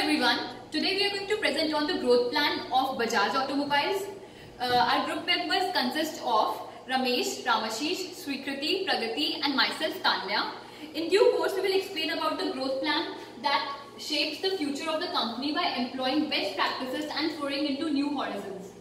everyone. Today we are going to present on the growth plan of Bajaj Automobiles. Our group members consist of Ramesh, Ramashish, Sweekriti, Pragati and myself Tanya. In due course we will explain about the growth plan that shapes the future of the company by employing best practices and foraying into new horizons.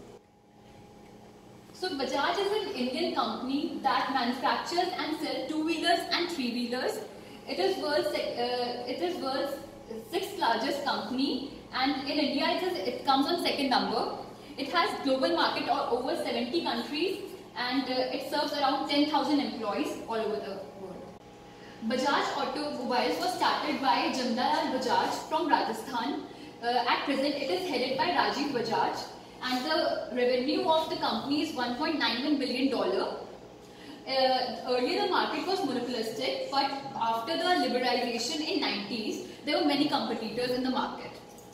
So Bajaj is an Indian company that manufactures and sells two-wheelers and three-wheelers. It is world's sixth largest company, and in India it comes on second number. It has global market of over 70 countries, and it serves around 10,000 employees all over the world. Bajaj Automobiles was started by Jindal Bajaj from Rajasthan. At present it is headed by Rajiv Bajaj, and the revenue of the company is $1.91 billion. Earlier the market was monopolistic, but after the liberalization in 90s, there were many competitors in the market.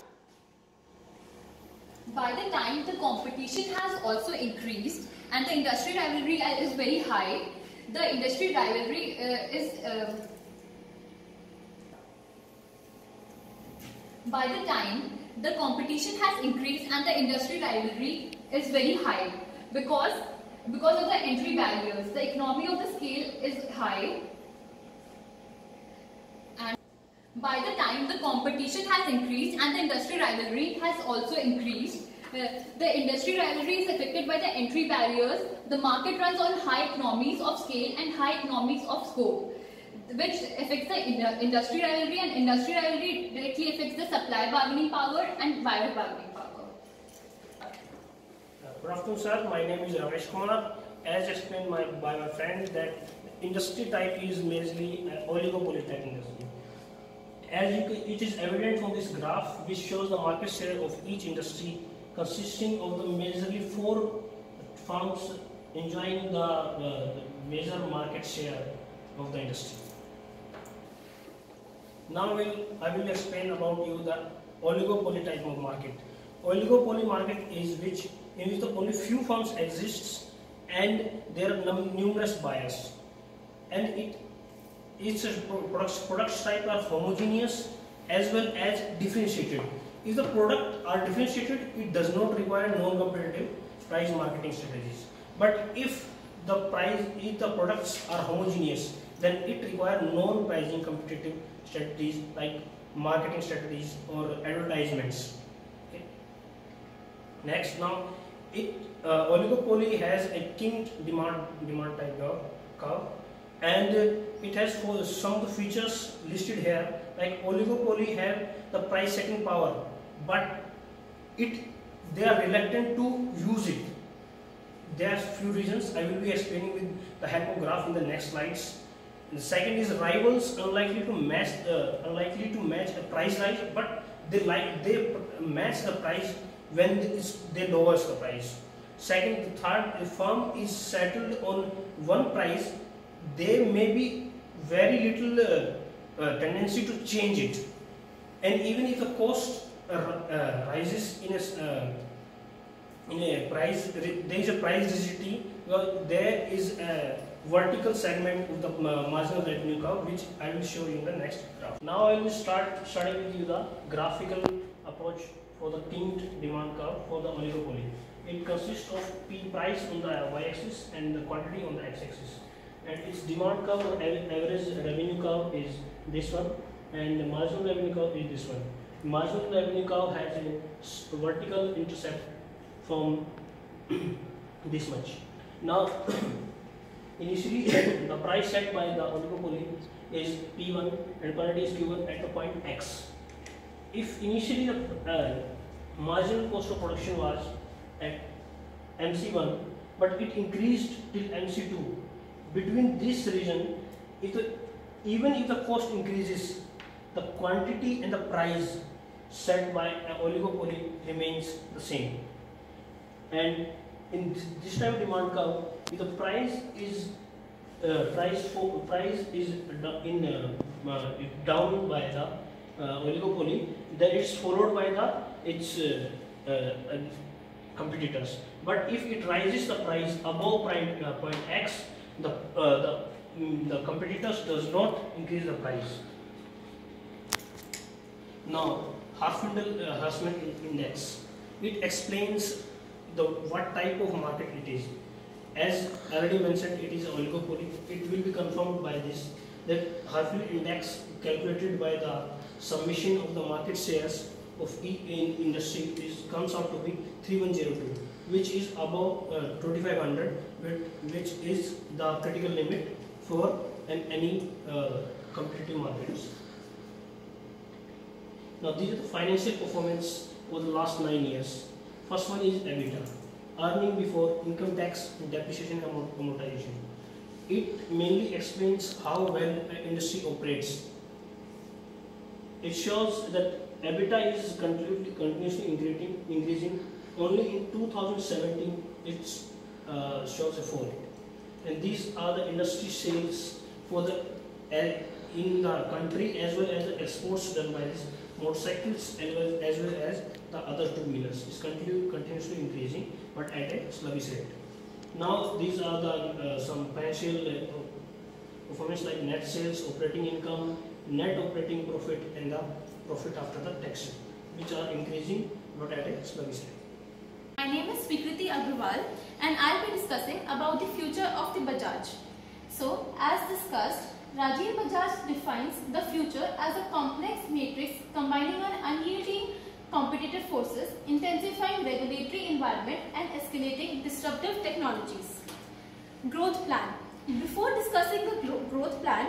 By the time the competition has also increased and the industry rivalry is very high, the industry rivalry by the time the competition has increased and the industry rivalry is very high because of the entry barriers. The economy of the scale is high, and by the time the competition has increased and the industry rivalry has also increased, the industry rivalry is affected by the entry barriers. The market runs on high economies of scale and high economies of scope, which affects the industry rivalry, and industry rivalry directly affects the supply bargaining power and buyer bargaining power. Good afternoon, sir. My name is Ramesh Kumar. As explained by my friend, that industry type is majorly oligopoly type industry. It is evident from this graph, which shows the market share of each industry, consisting of the majorly four firms enjoying the major market share of the industry. Now I will explain about you the oligopoly type of market. Oligopoly market is in which the only few firms exists and there are numerous buyers, and its products type are homogeneous as well as differentiated. If the product are differentiated, it does not require non-competitive price marketing strategies. But if the products are homogeneous, then it requires non-pricing competitive strategies like marketing strategies or advertisements. Okay. Next, now oligopoly has a king demand type curve, and it has some of the features listed here. Like oligopoly have the price setting power, but they are reluctant to use it. There are few reasons I will be explaining with the help of graph in the next slides. The second is rivals unlikely to match a price rise, but they match the price when they lower the price. Second, the third, the firm is settled on one price. There may be very little tendency to change it, and even if the cost rises in a price, there is a price rigidity. There is a vertical segment of the marginal revenue curve, which I will show you in the next graph. Now I will starting with you the graphical approach for the timed demand curve for the oligopoly. It consists of P price on the y-axis and the quantity on the x-axis. And its demand curve or average revenue curve is this one, and the marginal revenue curve is this one. The marginal revenue curve has a vertical intercept from this much. Now, initially the price set by the oligopoly is P1 and quantity is Q1 at the point X. If initially the marginal cost of production was at MC1, but it increased till MC2, between this region, even if the cost increases, the quantity and the price set by an oligopoly remains the same. And in this type of demand curve, if the price is down by the oligopoly, then it's followed by its competitors. But if it rises the price above point X, the competitors does not increase the price. Now Harassment Index. It explains what type of market it is. As already mentioned, it is oligopoly. It will be confirmed by this, that Harassment Index calculated by the summation of the market shares of in industry comes out to be 3102, which is above 2500, which is the critical limit for any competitive markets. Now these are the financial performance over the last 9 years. First one is EBITDA, earning before income tax, depreciation and amortization. It mainly explains how well an industry operates. It shows that EBITDA is continuously increasing. Only in 2017 it shows a fall. And these are the industry sales for the in the country as well as the exports done by these motorcycles as well as the other two-wheelers. It's continuously increasing, but at a sluggish rate. Now these are the some financial performance like net sales, operating income, net operating profit, and the profit after the tax, which are increasing but at a sluggish rate. My name is Sweekriti Agrawal and I'll be discussing about the future of the Bajaj. So, as discussed, Rajiv Bajaj defines the future as a complex matrix combining an unyielding competitive forces, intensifying regulatory environment and escalating disruptive technologies. Growth plan. Before discussing the growth plan,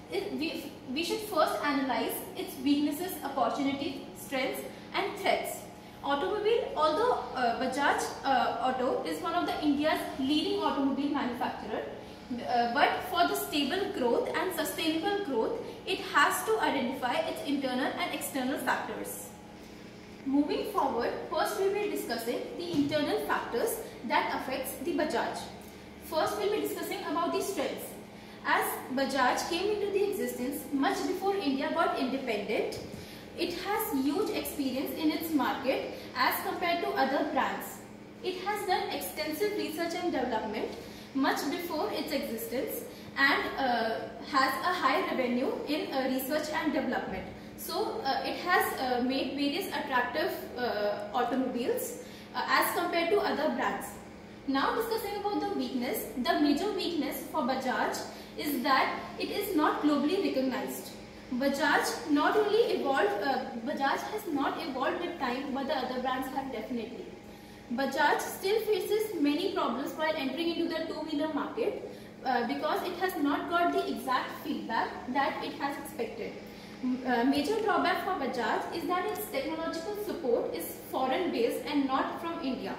we should first analyze its weaknesses, opportunities, strengths and threats. Automobile, although Bajaj Auto is one of the India's leading automobile manufacturer, but for the stable growth and sustainable growth, it has to identify its internal and external factors. Moving forward, first we will be discussing the internal factors that affects the Bajaj. First we will be discussing about the strengths. As Bajaj came into the existence much before India got independent, it has huge experience in its market as compared to other brands. It has done extensive research and development much before its existence and has a high revenue in research and development. So it has made various attractive automobiles as compared to other brands. Now discussing about the weakness, the major weakness for Bajaj is that it is not globally recognized. Bajaj not only evolved, Bajaj has not evolved with time, but the other brands have definitely. Bajaj still faces many problems while entering into the two-wheeler market because it has not got the exact feedback that it has expected. Major drawback for Bajaj is that its technological support is foreign based and not from India.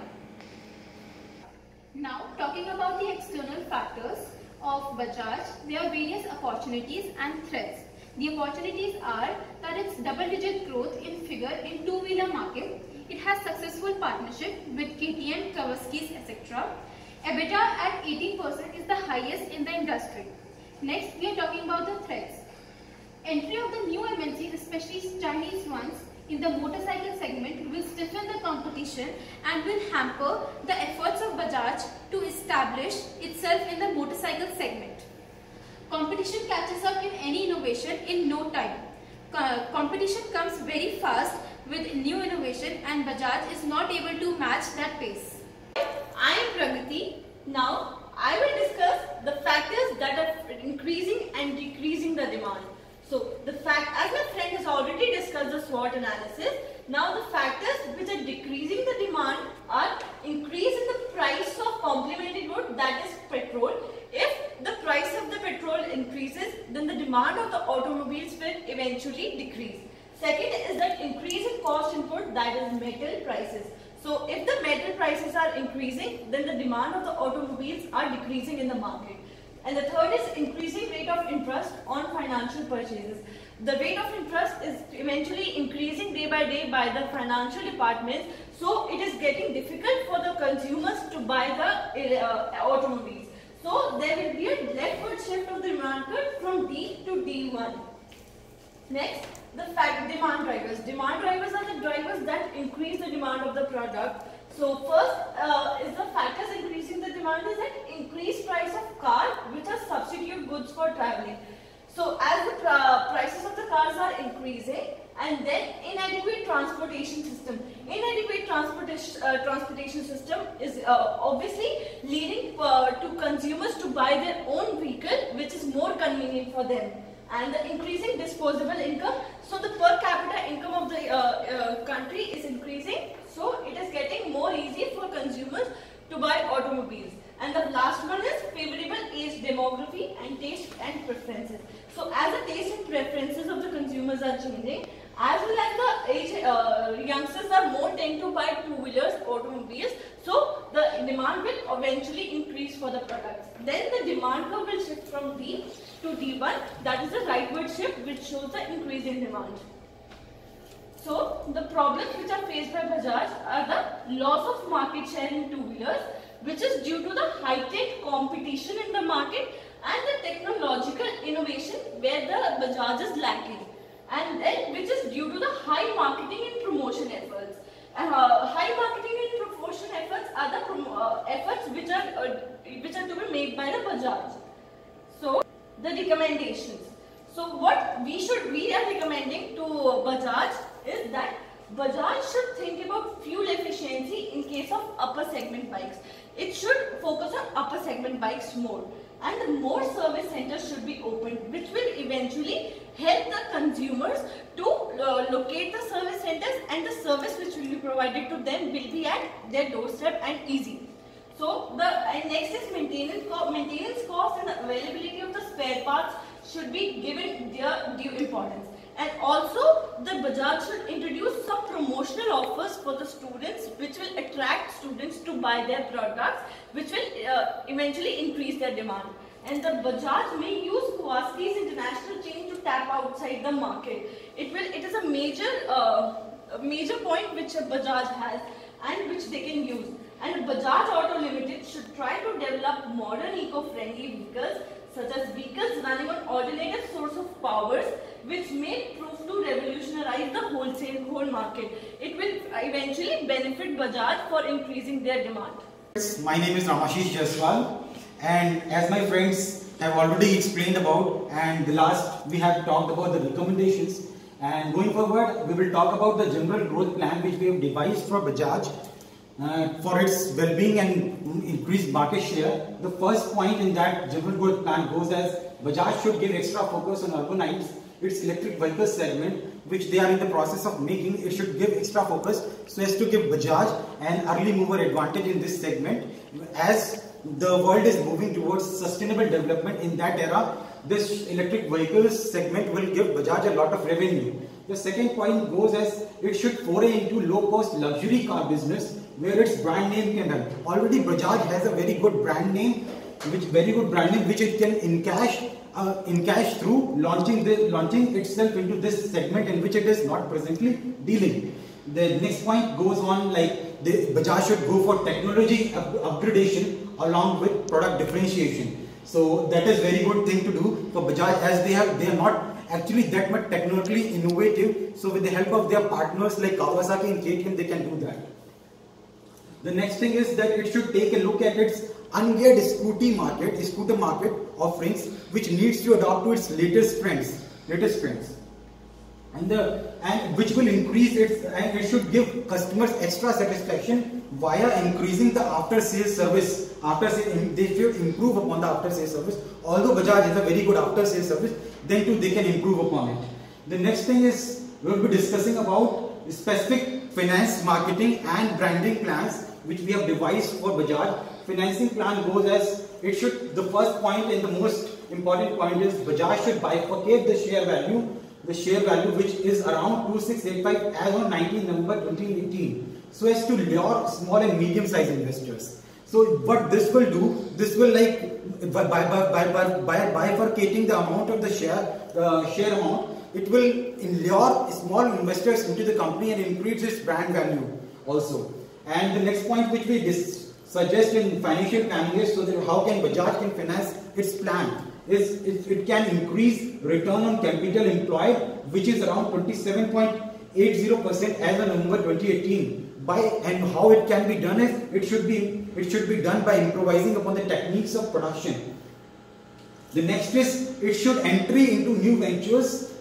Now talking about the external factors of Bajaj, there are various opportunities and threats. The opportunities are that its double-digit growth in figure in two-wheeler market. It has successful partnership with KTM, Kawasaki, etc. EBITDA at 18% is the highest in the industry. Next, we are talking about the threats. Entry of the new MNCs, especially Chinese ones, in the motorcycle segment will stiffen the competition and will hamper the efforts of Bajaj to establish itself in the motorcycle segment. Competition catches up in any innovation in no time. Competition comes very fast with new innovation and Bajaj is not able to match that pace. I am Pragati. Now I will discuss the factors that are increasing and decreasing the demand. So the fact, as my friend has already discussed the SWOT analysis, now the factors which are decreasing the demand are increase in the price of complementary good, that is petrol. If the price of the petrol increases, then the demand of the automobiles will eventually decrease. Second is that increase in cost input, that is metal prices. So if the metal prices are increasing, then the demand of the automobiles are decreasing in the market. And the third is increasing rate of interest on financial purchases. The rate of interest is eventually increasing day by day by the financial departments, so it is getting difficult for the consumers to buy the automobiles. So there will be a leftward shift of the demand curve from D to D1. Next, the demand drivers. Demand drivers are the drivers that increase the demand of the product. So first is the factors increasing the demand is that increased price of car, which are substitute goods for traveling. So as the prices of the cars are increasing, And then inadequate transportation system. Inadequate transportation system is obviously leading to consumers to buy their own vehicle, which is more convenient for them. And the increasing disposable income, so the per capita income of the country is increasing, so it is getting more easy for consumers to buy automobiles. And the last one is favorable age demography and taste and preferences. So as the taste and preferences of the consumers are changing, as well as the age, youngsters are more tend to buy two-wheelers, automobiles, so the demand will eventually increase for the products. Then the demand curve will shift from D to D1, that is the rightward shift, which shows the increase in demand. So the problems which are faced by Bajaj are the loss of market share in two-wheelers, which is due to the high-tech competition in the market and the technological innovation where the Bajaj is lacking. And then which is due to the high marketing and promotion efforts. High marketing and promotion efforts are the efforts which are to be made by the Bajaj. So the recommendations. So what we are recommending to Bajaj is that Bajaj should think about fuel efficiency in case of upper segment bikes. It should focus on upper segment bikes more. And more service centers should be opened, which will eventually help the consumers to locate the service centers, and the service which will be provided to them will be at their doorstep and easy. So next is maintenance cost and the availability of the spare parts should be given their due importance. And also the Bajaj should introduce some promotional offers for the students, which will attract students to buy their products, which will eventually increase their demand. And the Bajaj may use Kawasaki international chain to tap outside the market. It is a major point which Bajaj has and which they can use. And Bajaj Auto Ltd should try to develop modern eco-friendly vehicles, such as vehicles running on alternative source of powers, which may prove to revolutionize the whole market. It will eventually benefit Bajaj for increasing their demand. My name is Ramashish Jaiswal, and as my friends have already explained about, and the last we have talked about the recommendations, and going forward we will talk about the general growth plan which we have devised for Bajaj for its well-being and increased market share. The first point in that general growth plan goes as Bajaj should give extra focus on urbanize its electric vehicle segment, which they are in the process of making. It should give extra focus so as to give Bajaj an early mover advantage in this segment. As the world is moving towards sustainable development, in that era, this electric vehicles segment will give Bajaj a lot of revenue. The second point goes as it should foray into low-cost luxury car business, where its brand name can help. Already Bajaj has a very good brand name, which it can encash through launching itself into this segment in which it is not presently dealing. The next point goes on like Bajaj should go for technology upgradation along with product differentiation. So that is very good thing to do for Bajaj, as they are not actually that much technologically innovative. So with the help of their partners like Kawasaki and KTM, they can do that. The next thing is that it should take a look at its ungeared scooter market offerings, which needs to adopt to its latest trends, and which will increase and it should give customers extra satisfaction via increasing the after-sales service. They should improve upon the after-sales service. Although Bajaj has a very good after-sales service, then too they can improve upon it. The next thing is we will be discussing about specific finance, marketing and branding plans which we have devised for Bajaj. Financing plan goes as it should, the first point and the most important point is Bajaj should bifurcate the share value which is around 2685 as on 19 November 2018, so as to lure small and medium sized investors. So what this will do, this will like by bifurcating the amount of the share amount, it will lure small investors into the company and increase its brand value also. And the next point which we suggest in financial planning is so that how can Bajaj can finance its plan is it can increase return on capital employed, which is around 27.80% as of November 2018. And how it can be done is it should be done by improvising upon the techniques of production. The next is it should entry into new ventures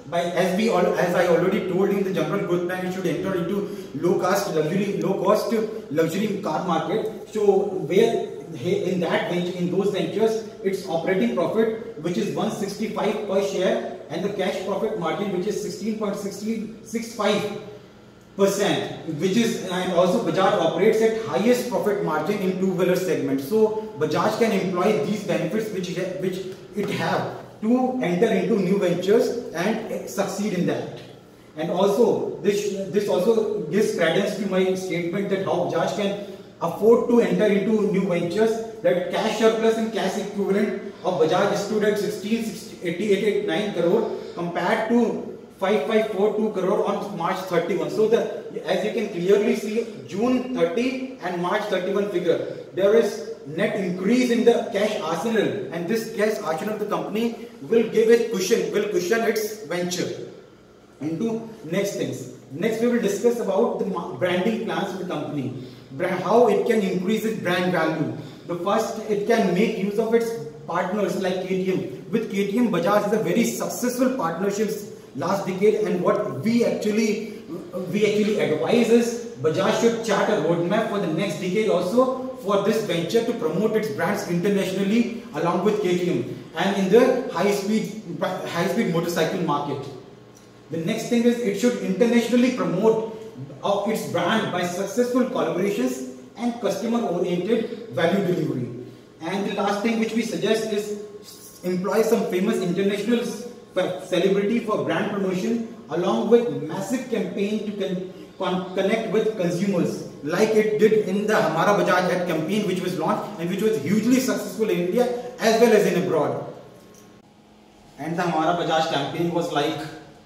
as I already told you in the general growth plan, it should enter into low cost luxury car market. So where in those ventures, its operating profit, which is 165 per share, and the cash profit margin, which is 16.65%, which is, and also Bajaj operates at highest profit margin in two-wheeler segment. So Bajaj can employ these benefits which it have to enter into new ventures and succeed in that. And also this also gives credence to my statement that how Bajaj can afford to enter into new ventures, that cash surplus and cash equivalent of Bajaj stood at 16,889 crore compared to 5,542 crore on March 31. So as you can clearly see, June 30 and March 31 figure, there is net increase in the cash arsenal, and this cash arsenal of the company will cushion its venture into next things. Next we will discuss about the branding plans of the company, how it can increase its brand value. The first, it can make use of its partners like KTM. With KTM, Bajaj is a very successful partnerships last decade, and what we actually advise is Bajaj should chart a roadmap for the next decade also for this venture to promote its brands internationally along with KTM and in the high speed motorcycle market. The next thing is it should internationally promote its brand by successful collaborations and customer oriented value delivery. And the last thing which we suggest is employ some famous international celebrity for brand promotion along with massive campaign to connect with consumers, like it did in the Hamara Bajaj ad campaign which was launched and which was hugely successful in India as well as in abroad. And the Hamara Bajaj campaign was like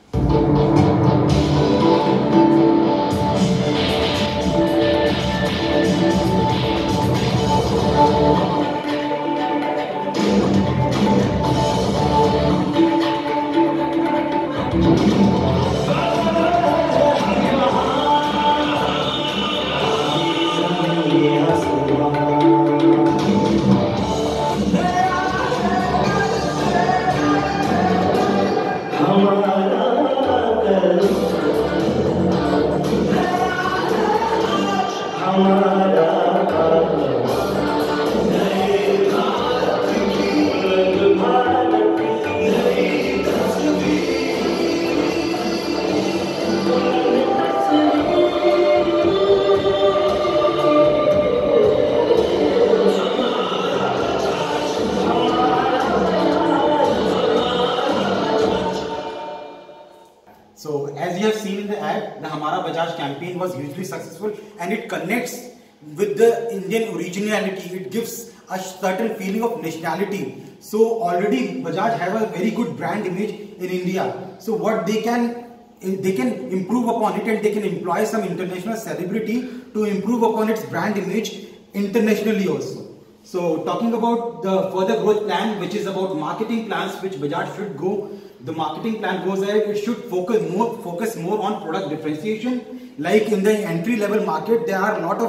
campaign was hugely successful and it connects with the Indian originality. It gives a certain feeling of nationality. So already Bajaj have a very good brand image in India. So what they can improve upon it, and they can employ some international celebrity to improve upon its brand image internationally also. So talking about the further growth plan, which is about marketing plans which Bajaj should go. The marketing plan goes ahead, it should focus more on product differentiation. Like in the entry level market, there are a lot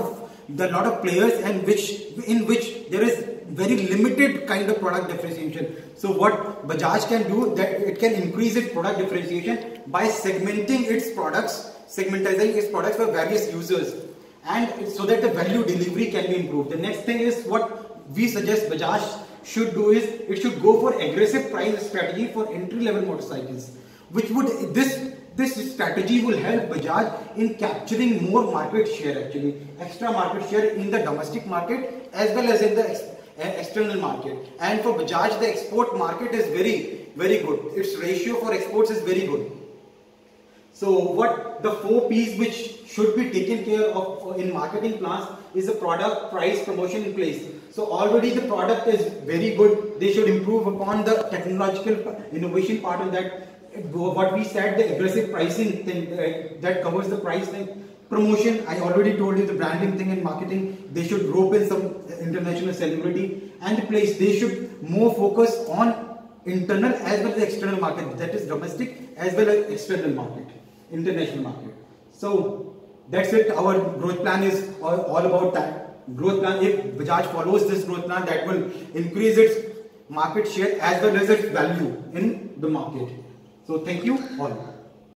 of players and in which there is very limited kind of product differentiation. So what Bajaj can do, that it can increase its product differentiation by segmenting its products, segmentizing its products for various users, and so that the value delivery can be improved. The next thing is what we suggest Bajaj should do is it should go for aggressive price strategy for entry level motorcycles, which would this strategy will help Bajaj in capturing more market share, actually extra market share in the domestic market as well as in the external market. And for Bajaj, the export market is very good. Its ratio for exports is very good. So what the 4 P's which should be taken care of in marketing plans is the product, price, promotion in place. So already the product is very good. They should improve upon the technological innovation part of that. What we said, the aggressive pricing thing that covers the price thing. Promotion, I already told you, the branding thing and marketing. They should rope in some international celebrity. And the place, they should more focus on internal as well as external market. That is domestic as well as external market, international market. So that's it. Our growth plan is all about that. Growth plan, if Bajaj follows this growth plan, that will increase its market share as well as its value in the market. So thank you all.